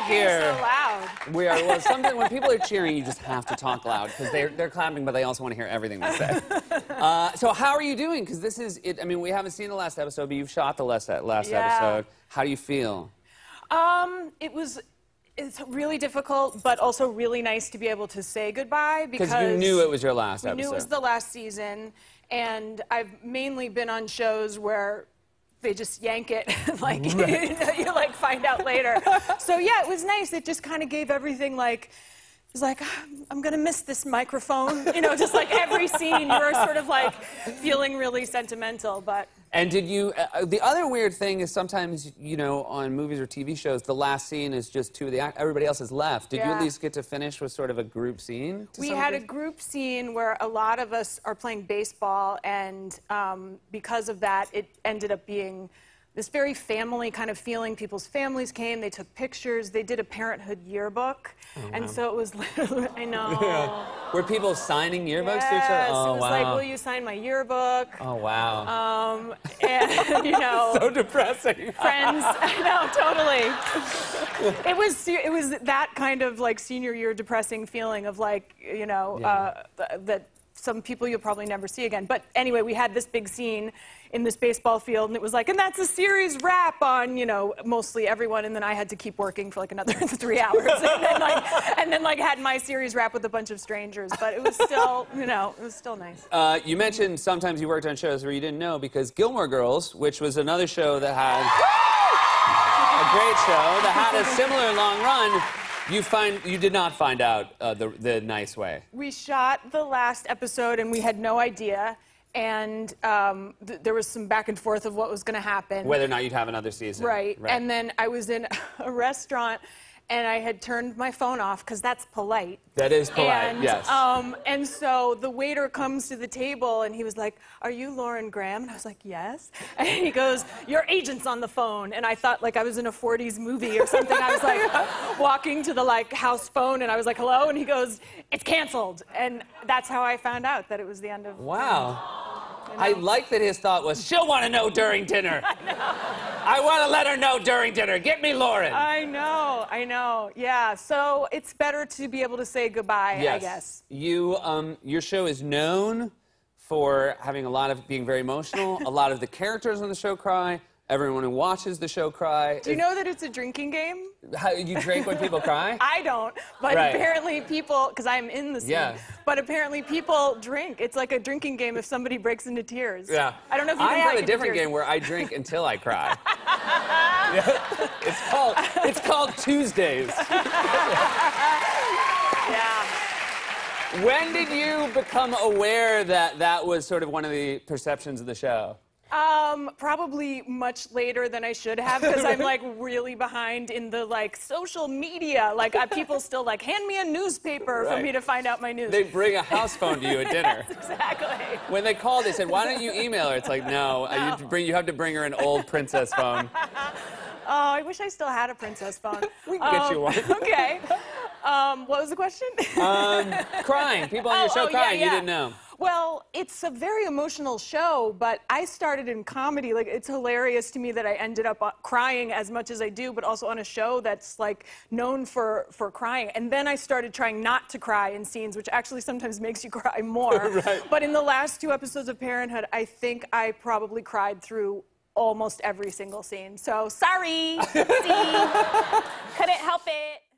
here. So loud. We are. Well, something when people are cheering, you just have to talk loud because they're clapping, but they also want to hear everything they say. So how are you doing? Because this is it. I mean, we haven't seen the last episode, but you've shot the last episode. How do you feel? It's really difficult, but also really nice to be able to say goodbye because you knew it was your last episode. We knew it was the last season, and I've mainly been on shows where they just yank it, like right. you like find out later. So yeah, it was nice. It just kind of gave everything like. It was like, I'm gonna miss this microphone, you know, just like every scene you were sort of like feeling really sentimental, but. And did you, the other weird thing is sometimes, you know, on movies or TV shows, the last scene is just two of the actors, everybody else has left. Did you at least get to finish with sort of a group scene? We had a group scene where a lot of us are playing baseball, and because of that, it ended up being this very family kind of feeling. People's families came, they took pictures, they did a parenthood yearbook. And so it was literally, I know. Yeah. Were people signing yearbooks to each other? Yes, Oh, it was like, will you sign my yearbook? Oh, wow. And, you know. So depressing. Friends, I know, totally. It was that kind of like senior year depressing feeling of like, you know, that some people you'll probably never see again. But anyway, we had this big scene in this baseball field, and it was like, and that's a series wrap on, you know, mostly everyone, and then I had to keep working for like another 3 hours, and then had my series wrap with a bunch of strangers, but it was still, you know, it was still nice. You mentioned sometimes you worked on shows where you didn't know, because Gilmore Girls, which was another show that had a great show, that had a similar long run, you did not find out the nice way. We shot the last episode, and we had no idea. And there was some back and forth of what was going to happen. Whether or not you'd have another season. Right. And then I was in a restaurant, and I had turned my phone off, because that's polite. That is polite, yes. And so the waiter comes to the table, and he was like, are you Lauren Graham? And I was like, yes. And he goes, your agent's on the phone. And I thought, like, I was in a 40s movie or something. I was, like, walking to the, like, house phone, and I was like, hello? And he goes, it's canceled. And that's how I found out that it was the end of... Wow. I like that his thought was, she'll want to know during dinner. I know. I want to let her know during dinner. Get me Lauren. I know. Yeah, so it's better to be able to say goodbye, I guess. Your show is known for having being very emotional. A lot of the characters on the show cry. Everyone who watches the show cry. Do you know that it's a drinking game? How, you drink when people cry? I don't, but apparently people, because I'm in the scene, but apparently people drink. It's like a drinking game if somebody breaks into tears. Yeah. I don't know if you can I have a different game where I drink until I cry. It's called Tuesdays. Yeah. When did you become aware that that was sort of one of the perceptions of the show? Probably much later than I should have, because I'm like really behind in the like social media. Like people still like hand me a newspaper for me to find out my news. They bring a house phone to you at dinner. Yes, exactly. When they called, they said, "Why don't you email her?" It's like, no. You have to bring her an old princess phone. Oh, I wish I still had a princess phone. We can get you one. Okay. What was the question? Crying. People on your show crying. You didn't know. Well, it's a very emotional show, but I started in comedy. Like, it's hilarious to me that I ended up crying as much as I do, but also on a show that's, like, known for crying. And then I started trying not to cry in scenes, which actually sometimes makes you cry more. Right. But in the last 2 episodes of Parenthood, I think I probably cried through almost every single scene. So, sorry. Couldn't help it.